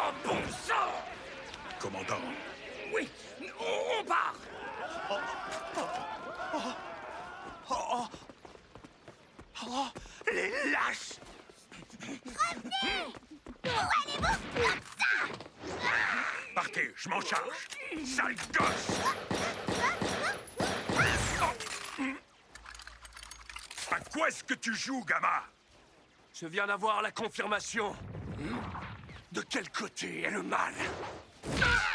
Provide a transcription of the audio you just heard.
Oh, bon sang! Commandant. Oui, on part! Oh, les lâches! Partez, je m'en charge. Sale gosse! À quoi est-ce que tu joues, gamin? Je viens d'avoir la confirmation. De quel côté est le mal?